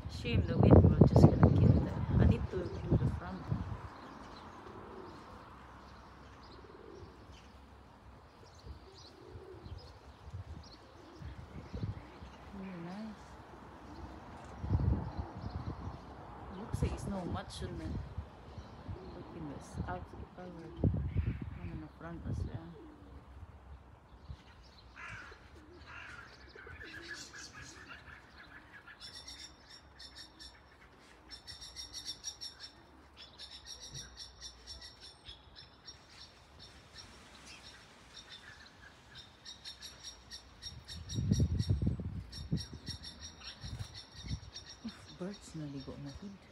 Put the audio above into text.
Shame the wind will just gonna kill the. I need to do the front. Really nice. Looks like it's not much on the looking this outward. One in the front as well. Birds naligo na food.